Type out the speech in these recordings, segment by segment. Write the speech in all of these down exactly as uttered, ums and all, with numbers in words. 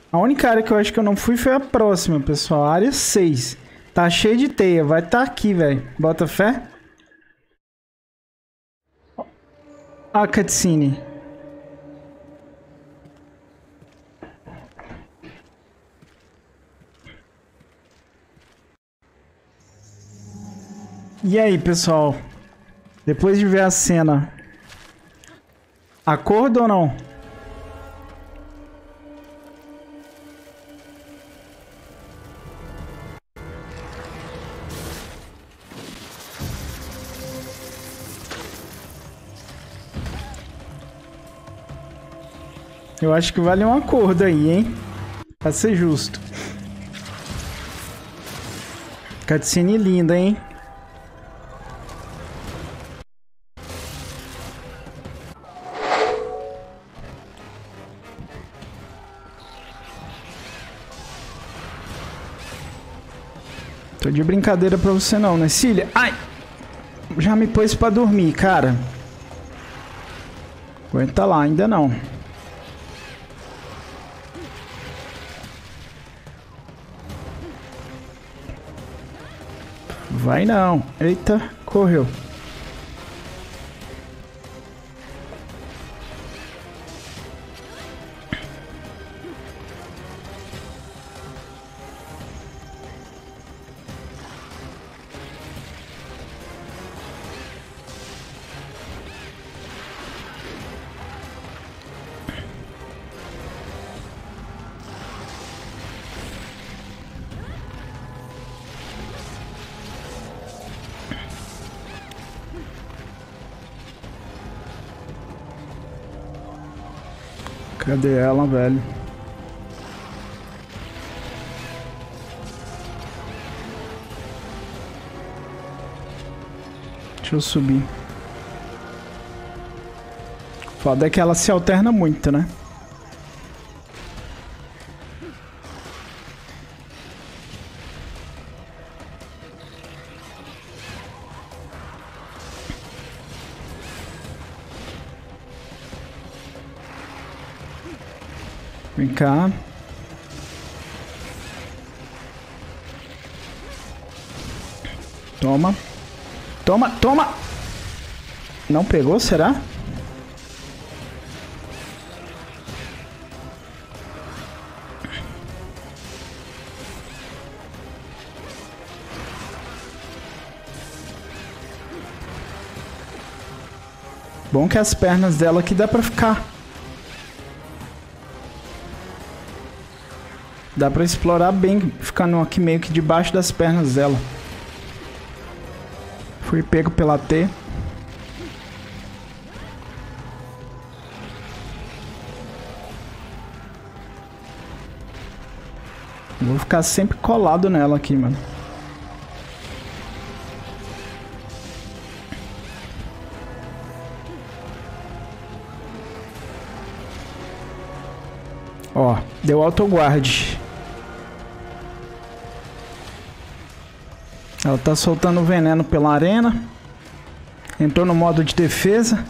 A única área que eu acho que eu não fui foi a próxima, pessoal. A área seis. Tá cheio de teia. Vai estar tá aqui, velho. Bota fé. A cutscene. E aí, pessoal? Depois de ver a cena, acordo ou não? Eu acho que vale um acordo aí, hein? Pra ser justo. Cutscene linda, hein? Tô de brincadeira pra você não, né, Cília? Ai! Já me pôs pra dormir, cara. Aguenta lá, ainda não. Vai não. Eita, correu. Cadê ela, velho? Deixa eu subir. Foda é que ela se alterna muito, né? Vem cá. Toma. Toma, toma! Não pegou, será? Bom que as pernas dela aqui dá pra ficar. Dá pra explorar bem, ficando aqui meio que debaixo das pernas dela. Fui pego pela T. Vou ficar sempre colado nela aqui, mano. Ó, deu autoguard. Ela tá soltando veneno pela arena. Entrou no modo de defesa.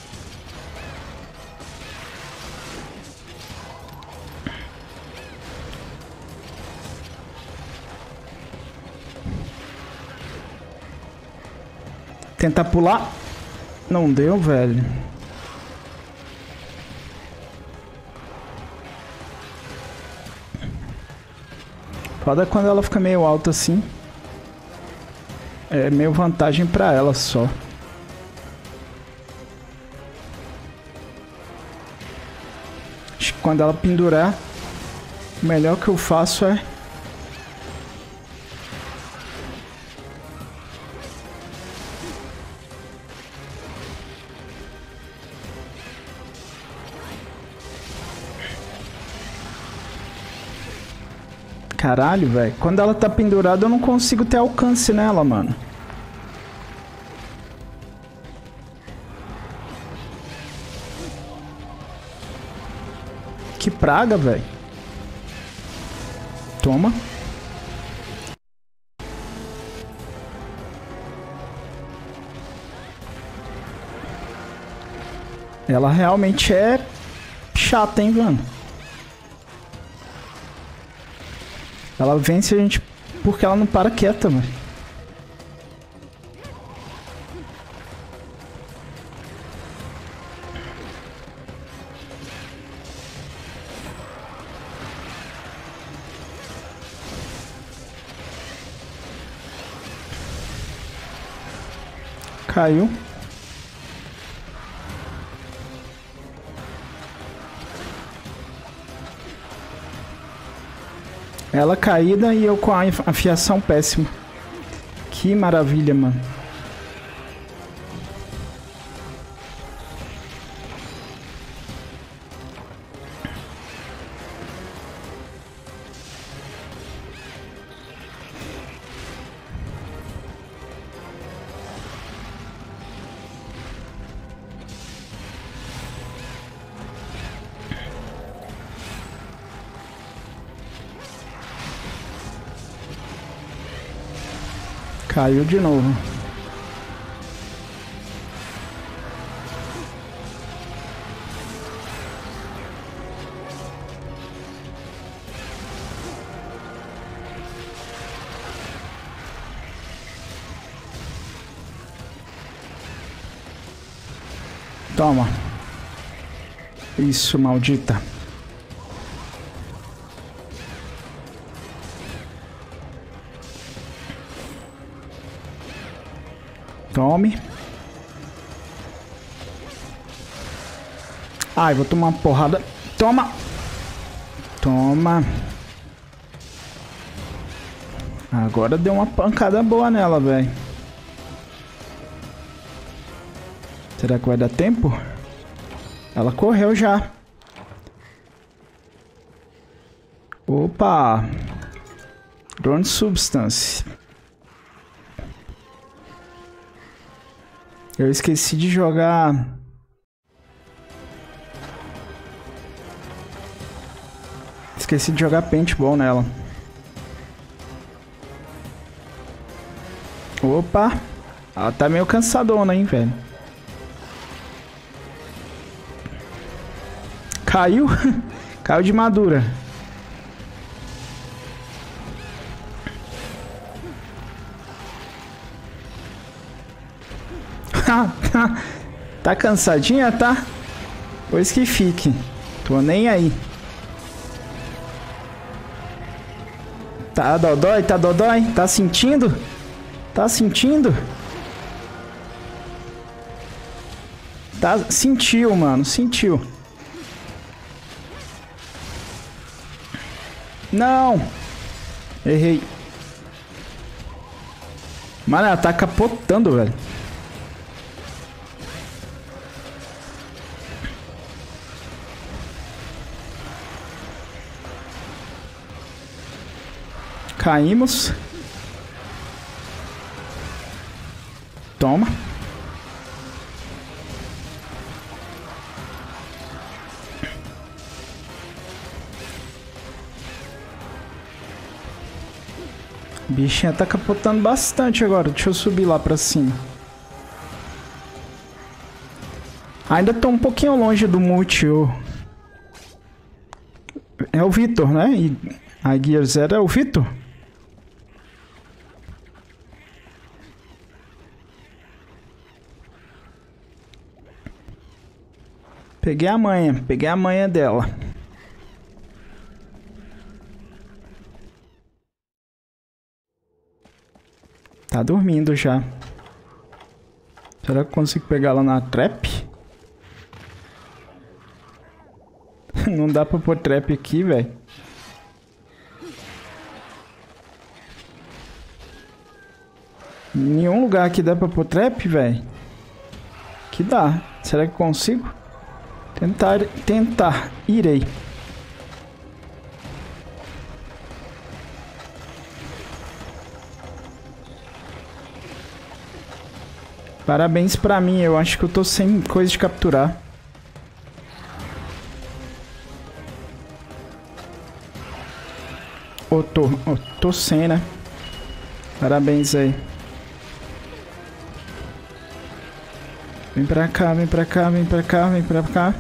Tentar pular. Não deu, velho. Foda quando ela fica meio alta assim. É meio vantagem pra ela só. Acho que quando ela pendurar, o melhor que eu faço é... Caralho, velho. Quando ela tá pendurada, eu não consigo ter alcance nela, mano. Que praga, velho. Toma. Ela realmente é chata, hein, mano. Ela vence a gente porque ela não para quieta, mano. Caiu. Ela caída e eu com a afiação péssima. Que maravilha, mano. Caiu de novo. Toma. Isso, maldita. Tome. Ai, vou tomar uma porrada. Toma. Toma. Agora deu uma pancada boa nela, velho. Será que vai dar tempo? Ela correu já. Opa. Drone Substance. Eu esqueci de jogar... Esqueci de jogar paintball nela. Opa! Ela tá meio cansadona, hein, velho. Caiu? Caiu de madura. Tá cansadinha, tá? Pois que fique. Tô nem aí. Tá dodói? Tá dodói? Tá sentindo? Tá sentindo? Tá... Sentiu, mano. Sentiu. Não! Errei. Mano, ela tá capotando, velho. Caímos. Toma. A bichinha tá capotando bastante agora. Deixa eu subir lá pra cima. Ainda tô um pouquinho longe do multi. É o Vitor, né? E a Gear Zero é o Vitor? Peguei a manha, peguei a manha dela. Tá dormindo já. Será que eu consigo pegar ela na trap? Não dá pra pôr trap aqui, velho. Nenhum lugar aqui dá pra pôr trap, velho. Que dá. Será que eu consigo? Tentar, tentar. Irei. Parabéns pra mim. Eu acho que eu tô sem coisa de capturar. Ô, tô, ô, tô sem, né? Parabéns aí. Vem pra cá, vem pra cá, vem pra cá, vem pra cá.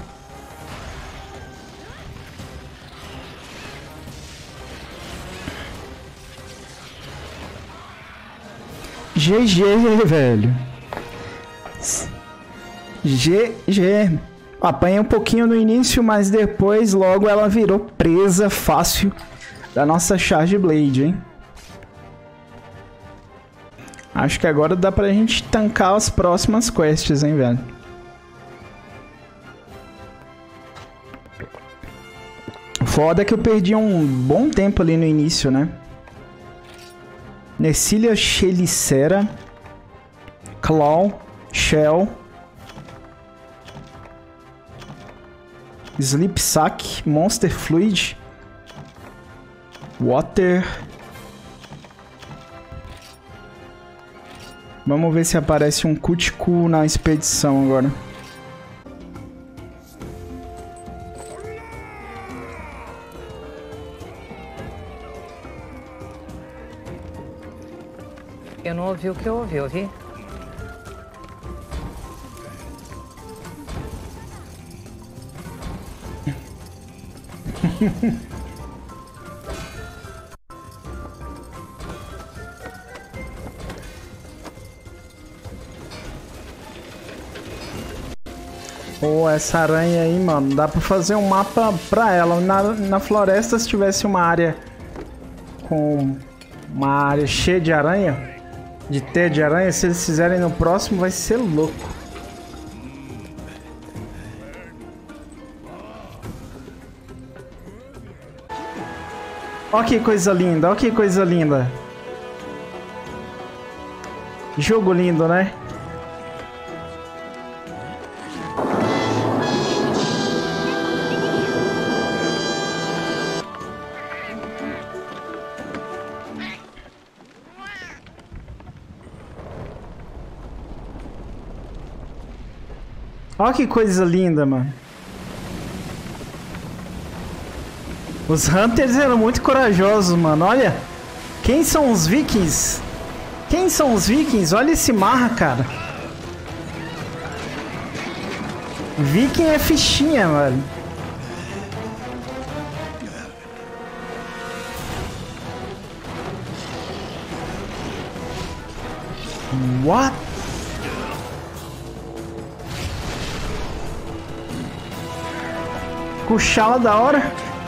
G G, velho. G G. Apanhei um pouquinho no início, mas depois logo ela virou presa fácil da nossa Charge Blade, hein? Acho que agora dá pra gente tancar as próximas quests, hein, velho? Foda que eu perdi um bom tempo ali no início, né? Necilia Chelicera, Claw, Shell, Sleep Sack, Monster Fluid, Water. Vamos ver se aparece um Cuticu na expedição agora. Eu não ouvi o que eu ouvi, ouvi? Pô, essa aranha aí, mano, dá pra fazer um mapa pra ela. Na, na floresta, se tivesse uma área com uma área cheia de aranha, de teia de aranha, se eles fizerem no próximo, vai ser louco. Ó que coisa linda, ó que coisa linda. Jogo lindo, né? Ó que coisa linda, mano. Os Hunters eram muito corajosos, mano. Olha. Quem são os Vikings? Quem são os Vikings? Olha esse marra, cara. Viking é fichinha, mano. What? Cuchala da hora.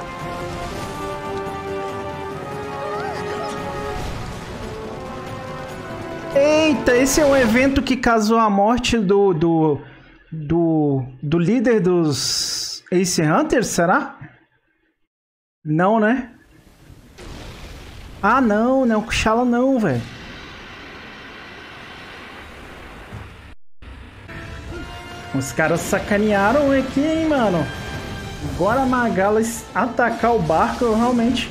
Eita, esse é um evento que causou a morte do do do, do líder dos Ace Hunters, será? Não, né? Ah, não, não, Cuchala não, velho. Os caras sacanearam aqui, hein, mano. Agora a Magala atacar o barco, eu realmente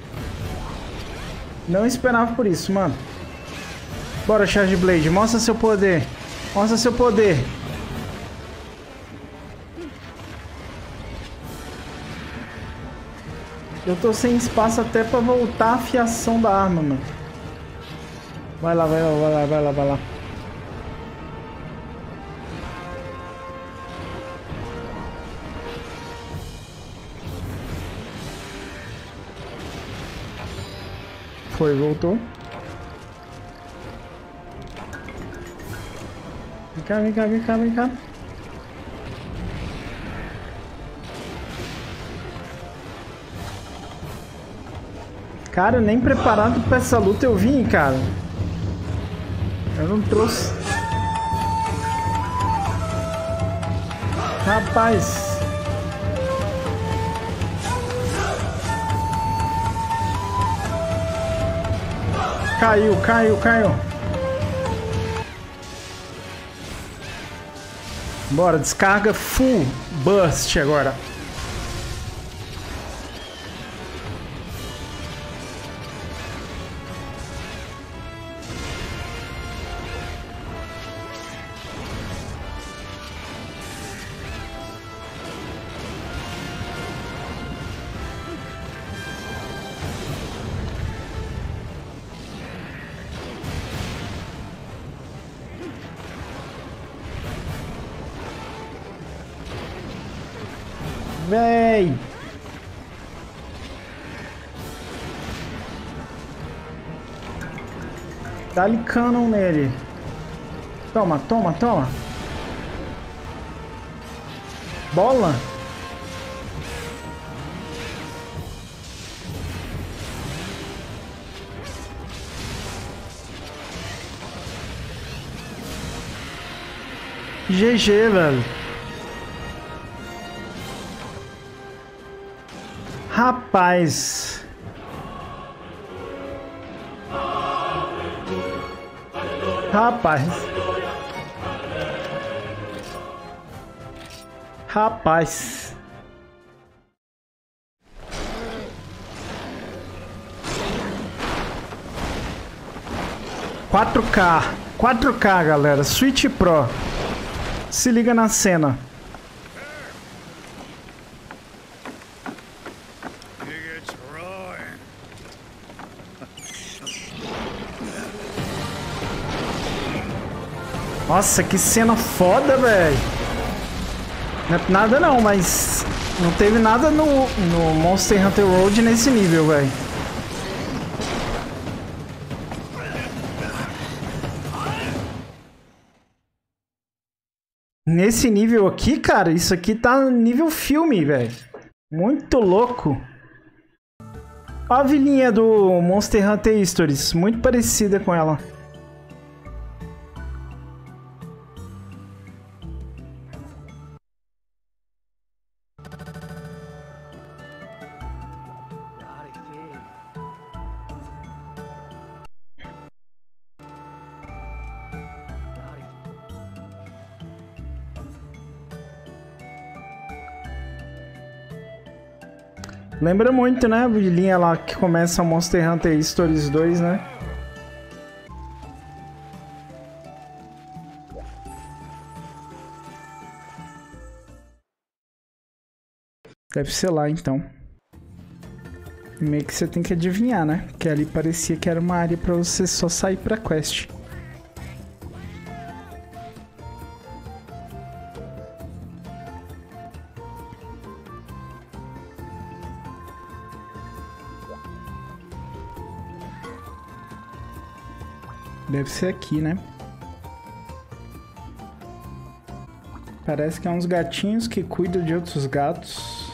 não esperava por isso, mano. Bora, Charge Blade, mostra seu poder. Mostra seu poder. Eu tô sem espaço até pra voltar a afiação da arma, mano. Vai lá, vai lá, vai lá, vai lá, vai lá. Foi, voltou. Vem cá, vem cá, vem cá, vem cá. Cara, nem preparado pra essa luta eu vim, cara. Eu não trouxe. Rapaz. Caiu, caiu, caiu. Bora, descarga full burst agora. Véi! Dá-lhe canon nele. Toma, toma, toma. Bola. G G, velho. Rapaz. Rapaz. Rapaz. quatro K. quatro K, galera. Switch Pro. Se liga na cena. Nossa, que cena foda, velho. Não é nada não, mas não teve nada no, no Monster Hunter World nesse nível, velho. Nesse nível aqui, cara, isso aqui tá nível filme, velho. Muito louco. Olha a vilinha do Monster Hunter Stories, muito parecida com ela. Lembra muito, né? A vilinha lá que começa Monster Hunter Stories dois, né? Deve ser lá, então. Meio que você tem que adivinhar, né? Porque ali parecia que era uma área pra você só sair pra quest. Deve ser aqui, né? Parece que é uns gatinhos que cuidam de outros gatos.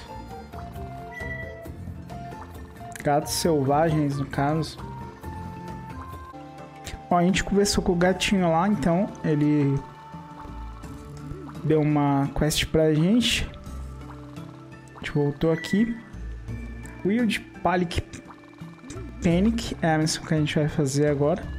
Gatos selvagens, no caso. Ó, a gente conversou com o gatinho lá, então ele deu uma quest pra gente. A gente voltou aqui. Wild Panic Panic é a missão que a gente vai fazer agora.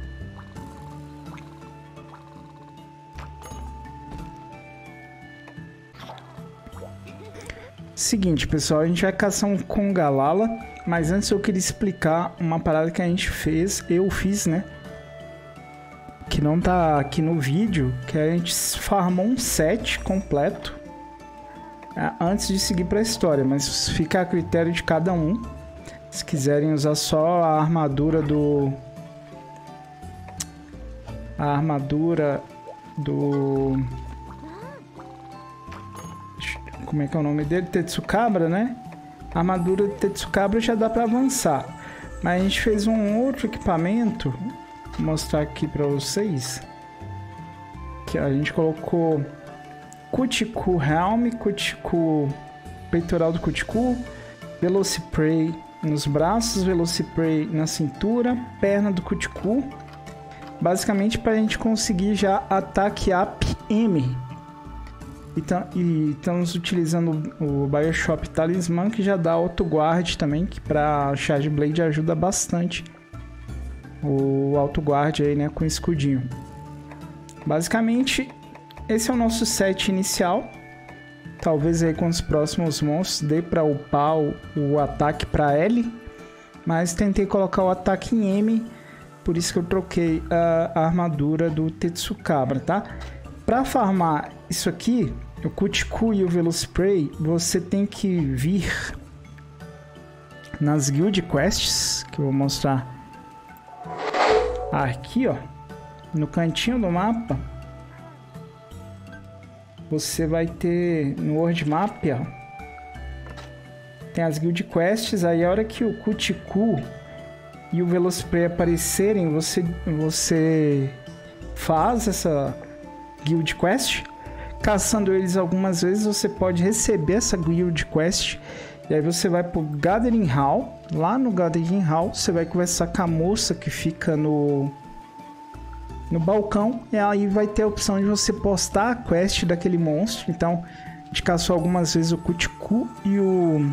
Seguinte, pessoal, a gente vai caçar um Congalala, mas antes eu queria explicar uma parada que a gente fez, eu fiz, né? Que não tá aqui no vídeo, que a gente farmou um set completo antes de seguir para a história, mas fica a critério de cada um. Se quiserem usar só a armadura do... A armadura do... Como é que é o nome dele? Tetsukabra, né? A armadura de Tetsukabra já dá para avançar. Mas a gente fez um outro equipamento. Vou mostrar aqui para vocês. Que a gente colocou Cuticu Helm, Cuticu peitoral do Cuticu, Velociprey nos braços, Velociprey na cintura, perna do Cuticu. Basicamente para a gente conseguir já ataque Up M. E estamos utilizando o Bioshop Talismã, que já dá Auto Guard também, que para Charge Blade ajuda bastante o Auto Guard aí, né, com escudinho. Basicamente, esse é o nosso set inicial. Talvez aí com os próximos monstros dê para upar o, o ataque para L, mas tentei colocar o ataque em M, por isso que eu troquei a, a armadura do Tetsukabra, tá? Para farmar isso aqui, o Cuticu e o Velociprey, você tem que vir nas Guild Quests, que eu vou mostrar aqui, ó, no cantinho do mapa. Você vai ter no World Map, ó, tem as Guild Quests. Aí a hora que o Cuticu e o Velospray aparecerem, você, você faz essa Guild Quest. Caçando eles algumas vezes, você pode receber essa Guild Quest. E aí você vai pro Gathering Hall. Lá no Gathering Hall, você vai conversar com a moça que fica no, no balcão. E aí vai ter a opção de você postar a quest daquele monstro. Então, a gente caçou algumas vezes o Kut-Ku e o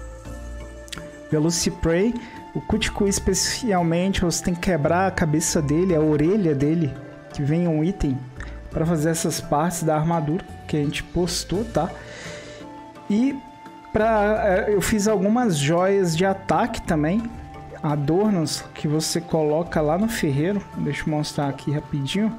Velospray. O Kut-Ku especialmente, você tem que quebrar a cabeça dele, a orelha dele, que vem um item, para fazer essas partes da armadura que a gente postou, tá? E pra, eu fiz algumas joias de ataque também, adornos que você coloca lá no ferreiro. Deixa eu mostrar aqui rapidinho.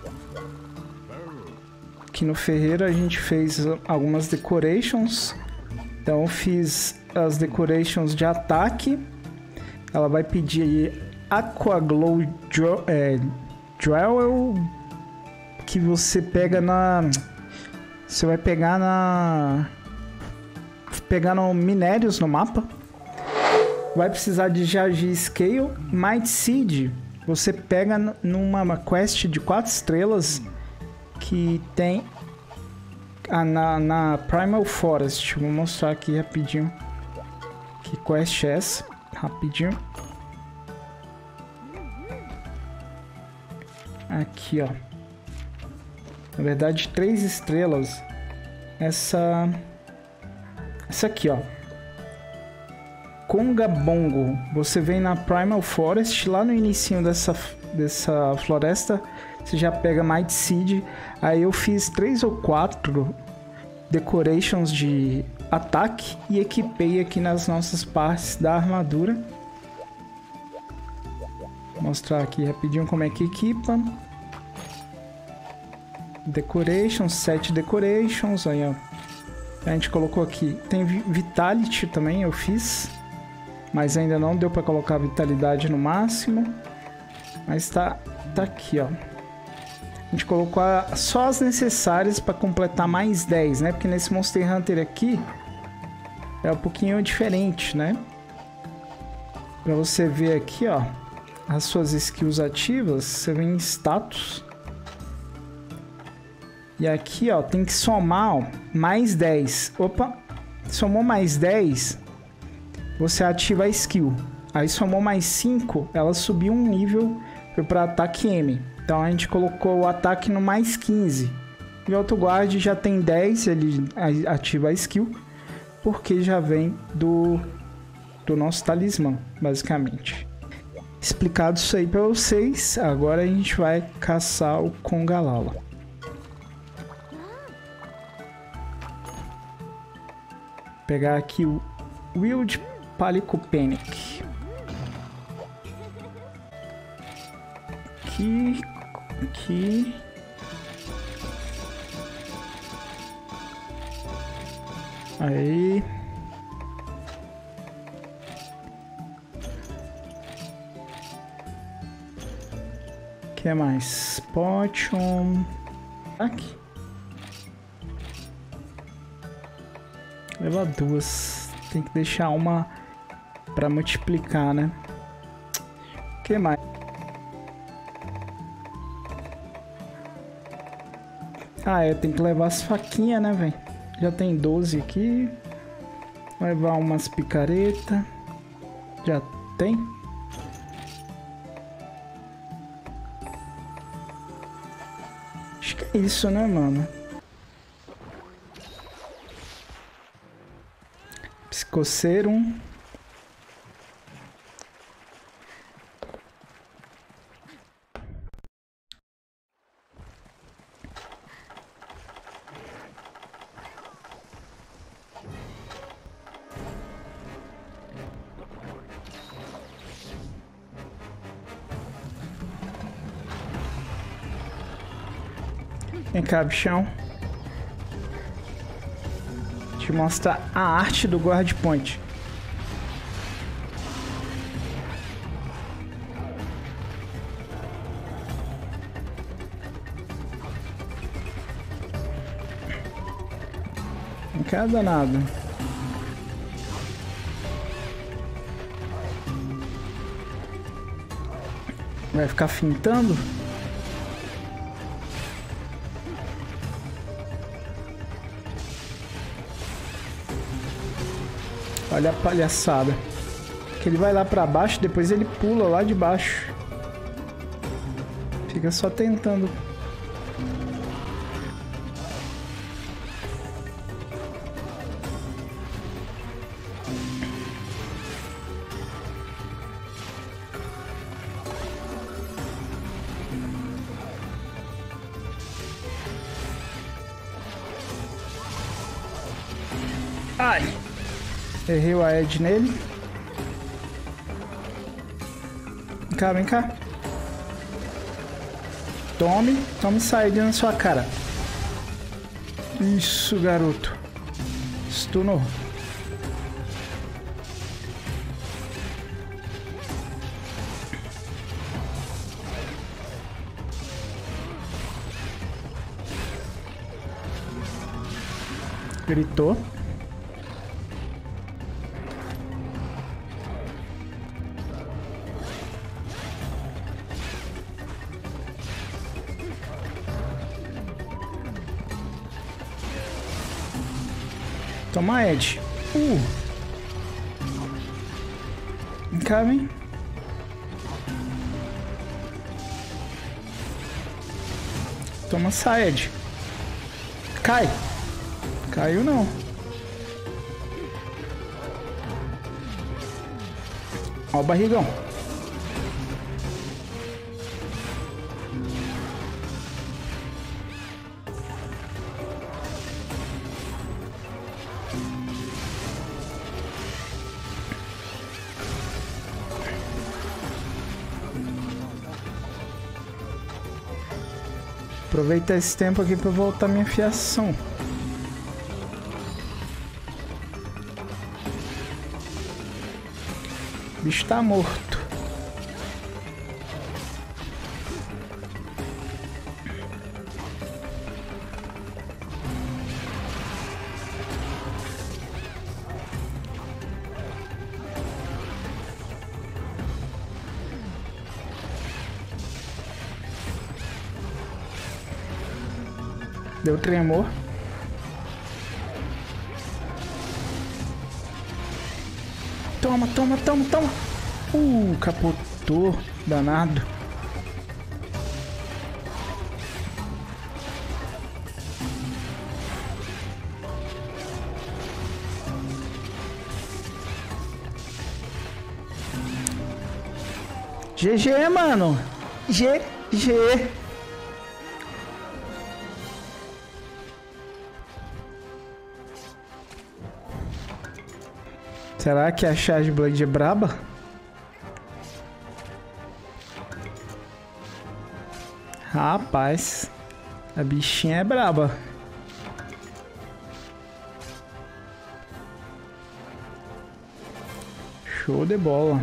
Aqui no ferreiro a gente fez algumas decorations. Então eu fiz as decorations de ataque. Ela vai pedir Aqua Glow é, Jewel, que você pega na... Você vai pegar na... Pegar no minérios no mapa. Vai precisar de Jagi Scale. Might Seed, você pega numa quest de quatro estrelas que tem ah, na, na Primal Forest. Vou mostrar aqui rapidinho que quest é essa. Rapidinho. Aqui, ó. Na verdade, três estrelas. Essa... Essa aqui, ó. Kongabongo. Você vem na Primal Forest, lá no inicinho dessa, dessa floresta, você já pega Might Seed. Aí eu fiz três ou quatro decorations de ataque e equipei aqui nas nossas partes da armadura. Vou mostrar aqui rapidinho como é que equipa. Decorations, sete decorations, aí ó. A gente colocou aqui, tem Vitality também, eu fiz, mas ainda não deu para colocar a vitalidade no máximo, mas tá, tá aqui, ó. A gente colocou a, só as necessárias para completar mais dez, né? Porque nesse Monster Hunter aqui é um pouquinho diferente, né? Para você ver aqui, ó, as suas skills ativas, você vem em status. E aqui, ó, tem que somar, ó, mais dez. Opa, somou mais dez, você ativa a skill. Aí somou mais cinco, ela subiu um nível, foi para ataque M. Então a gente colocou o ataque no mais quinze. E o Autoguard já tem dez, ele ativa a skill, porque já vem do, do nosso talismã, basicamente. Explicado isso aí para vocês, agora a gente vai caçar o Congalala. Pegar aqui o Wild Palicopenic. Aqui, aqui. Aí. O que mais? Potion. Aqui. Levar duas. Tem que deixar uma para multiplicar, né? O que mais? Ah, é. Tem que levar as faquinhas, né, velho? Já tem doze aqui. Levar umas picaretas. Já tem. Acho que é isso, né, mano? Psicoserum. Vem cá, bichão. Te mostrar a arte do Guard Point. Não quer danado. Vai ficar fintando? Olha a palhaçada. Que ele vai lá pra baixo, depois ele pula lá de baixo. Fica só tentando. Ai! Errei o Aed nele. Vem cá, vem cá. Tome, tome saída na sua cara. Isso, garoto. Stunou. Gritou. Toma, Ed. Uh. Vem cá, vem. Toma, sai, Ed. Cai. Caiu, não. Ó o barrigão. Aproveitar esse tempo aqui para voltar minha fiação. O bicho tá morto. Deu tremor. Toma, toma, toma, toma. Uh, capotou. Danado. G G, mano. G G. Será que a Charge Blade é braba? Rapaz, a bichinha é braba. Show de bola.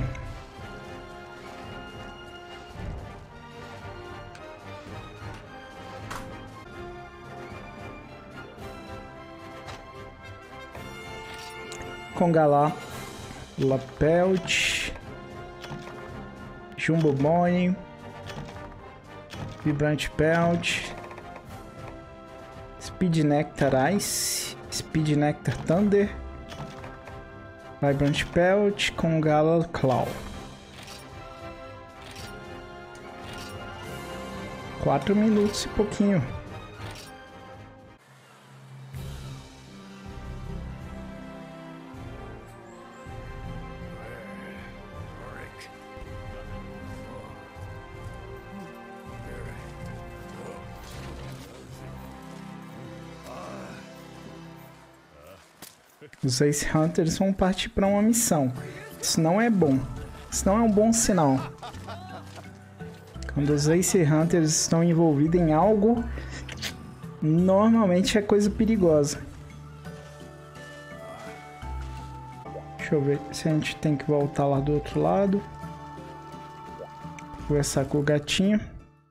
Congalá, Lapelt, Jumbo Bonnie, Vibrant Pelt, Speed Nectar Ice, Speed Nectar Thunder, Vibrant Pelt, Congalá Claw. Quatro minutos e pouquinho. Os Ace Hunters vão partir para uma missão. Isso não é bom. Isso não é um bom sinal. Quando os Ace Hunters estão envolvidos em algo, normalmente é coisa perigosa. Deixa eu ver se a gente tem que voltar lá do outro lado. Conversar com o gatinho.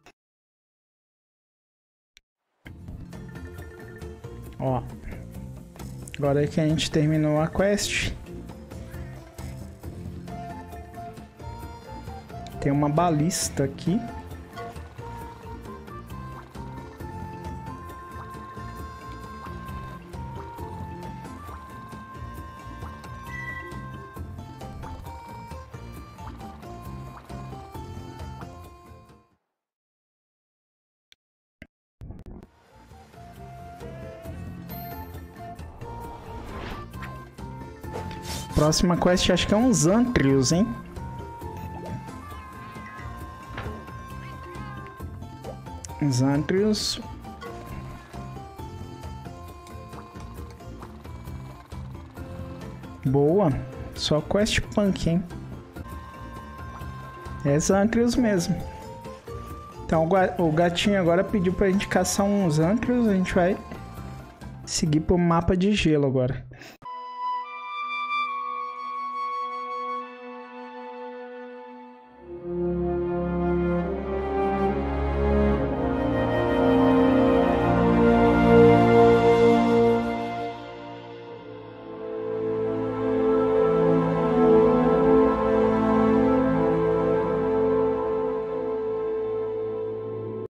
Ó. Agora é que a gente terminou a quest. Tem uma balista aqui. Próxima quest acho que é uns Antrios, hein? Os Antrios. Boa. Só quest punk, hein? É Antrios mesmo. Então o gatinho agora pediu pra gente caçar uns Antrios. A gente vai seguir pro mapa de gelo agora.